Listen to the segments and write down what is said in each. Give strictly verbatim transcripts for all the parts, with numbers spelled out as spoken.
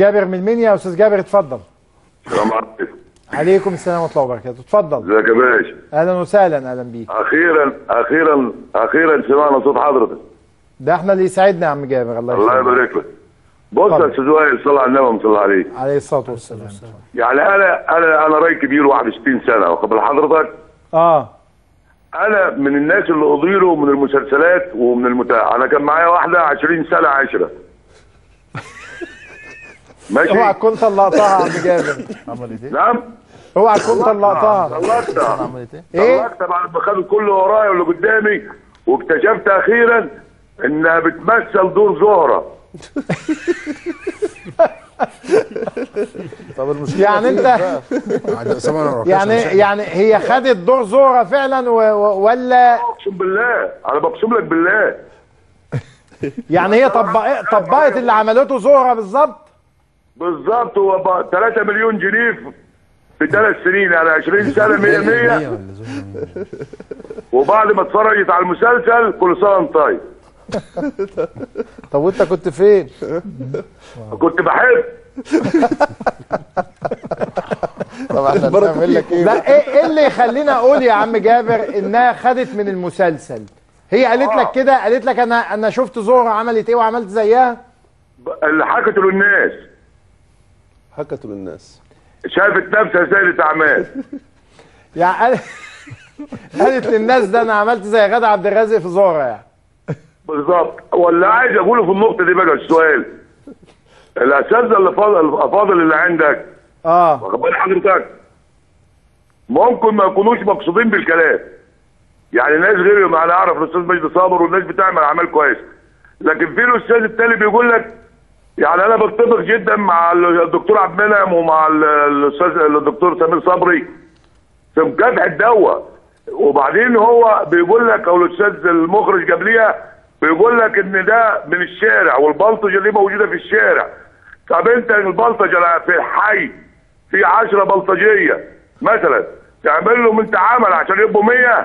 جابر من المنيا. يا استاذ جابر اتفضل. السلام عليكم. عليكم السلام ورحمه الله وبركاته. اتفضل. ازيك يا باشا؟ اهلا وسهلا. اهلا بيك. اخيرا اخيرا اخيرا سمعنا صوت حضرتك. ده احنا اللي يسعدنا يا عم جابر. الله الله يبارك لك. بص يا استاذ وائل، صلى على النبي صلى عليه عليه الصلاه والسلام. يعني انا انا انا راجل كبير واحد وستين سنه، واخد بال حضرتك؟ اه انا من الناس اللي اضيروا من المسلسلات ومن المتاع. انا كان معايا واحده عشرين سنه عشره. ماشي. اوعى تكون طلقتها يا عم جابر. عملت ايه؟ نعم. اوعى تكون طلقتها. طلقتها. عملت ايه؟ ايه؟ طلقتها بعد ما خدوا كل ورايا واللي قدامي، واكتشفت اخيرا انها بتمثل دور زهره. طب المشكله يعني انت يعني يعني هي خدت دور زهره فعلا و... و... ولا اقسم بالله، انا بقسم لك بالله. يعني هي طبقت طبقت اللي عملته زهره بالظبط؟ بالظبط. هو ثلاثة مليون جنيه في ثلاث سنين، يعني عشرين سنه مية مية. وبعد ما اتفرجت على المسلسل كل سنه وانت طيب. طب وانت كنت فين؟ كنت بحب. طب احنا بنعمل لك ايه؟ لا ايه ايه اللي يخلينا اقول يا عم جابر انها خدت من المسلسل؟ هي قالت لك كده؟ قالت لك انا انا شفت زهره عملت ايه وعملت زيها؟ اللي حكته للناس. حكته للناس. شافت نفسها سيدة اعمال. يعني قال... قالت للناس ده انا عملت زي غادة عبد الرازق في زهره يعني. بالظبط. ولا عايز اقوله في النقطه دي بقى السؤال، الاساتذه اللي فاضل الافاضل اللي عندك، اه واخد بال حضرتك، ممكن ما يكونوش مقصودين بالكلام. يعني ناس غير ما انا اعرف الاستاذ مجدي صابر والناس بتعمل اعمال كويسه، لكن في الاستاذ التاني بيقول لك، يعني انا بتفق جدا مع الدكتور عبد المنعم ومع الاستاذ الدكتور سمير صبري في مكافحه الدواء، وبعدين هو بيقول لك، او الاستاذ المخرج قبليها بيقول لك ان ده من الشارع والبلطجه اللي موجوده في الشارع. طب انت البلطجه في الحي في عشرة بلطجيه مثلا، تعمل لهم انت عمل عشان يبقوا مية؟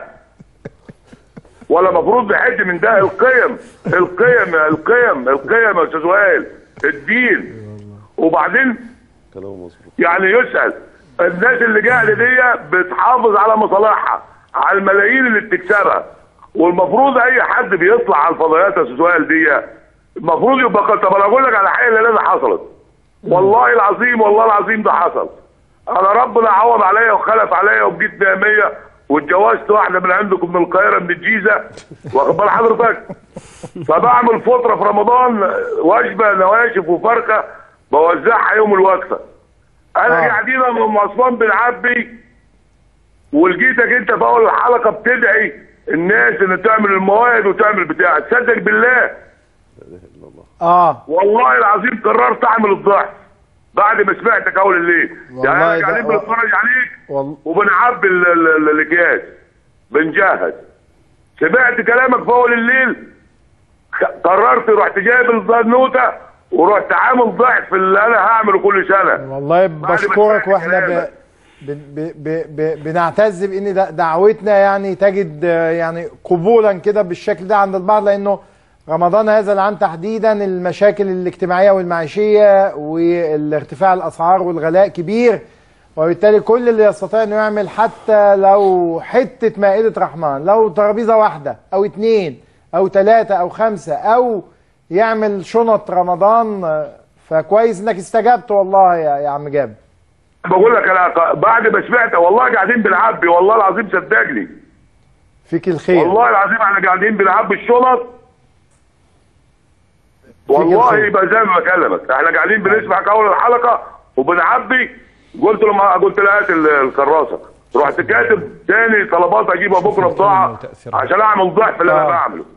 ولا المفروض بحد من ده؟ القيم القيم القيم القيم يا استاذ وائل، الدين. وبعدين يعني يسأل الناس اللي قاعده دي بتحافظ على مصالحها، على الملايين اللي بتكسبها، والمفروض اي حد بيطلع على الفضائيات يا استاذ وائل دي المفروض يبقى. طب انا اقول لك على حاجه اللي حصلت، والله العظيم والله العظيم ده حصل. انا ربنا عوض عليا وخلف عليا وبجيت مية مية واتجوزت واحده من عندكم من القاهره من الجيزه، واخد بال حضرتك؟ فبعمل فطره في رمضان وجبه نواشف وفرخه بوزعها يوم الوقفه. انا آه. قاعدين انا وعثمان بنعبي، ولقيتك انت في اول الحلقه بتدعي الناس ان تعمل المواد وتعمل بتاع. تصدق بالله اه والله العظيم قررت اعمل الضعف بعد ما سمعتك اول الليل. يعني احنا قاعدين بنتفرج عليك وال... وبنعبي الاكياس بنجهز، سمعت كلامك في اول الليل، قررت رحت جايب النوته ورحت عامل ضعف اللي انا هعمله كل سنه. والله بشكرك، واحنا ب... ب... ب... ب... بنعتز بان دعوتنا يعني تجد يعني قبولا كده بالشكل ده عند البعض، لانه رمضان هذا العام تحديدا المشاكل الاجتماعيه والمعيشيه والارتفاع الاسعار والغلاء كبير، وبالتالي كل اللي يستطيع انه يعمل حتى لو حته مائده رحمن، لو ترابيزه واحده او اتنين او تلاته او خمسه، او يعمل شنط رمضان، فكويس انك استجبت والله يا, يا عم جابر. بقول لك انا بعد ما سمعت والله قاعدين بنعبي، والله العظيم صدقني. فيك الخير. والله العظيم احنا قاعدين بنعبي الشنط. والله يبقى زي ما بكلمك، احنا قاعدين بنسمعك اول الحلقه وبنعبي. قلت له قلت له هات الكراسه، رحت كاتب تاني طلبات اجيبها بكره بضاعه عشان اعمل ضعف اللي انا بعمله.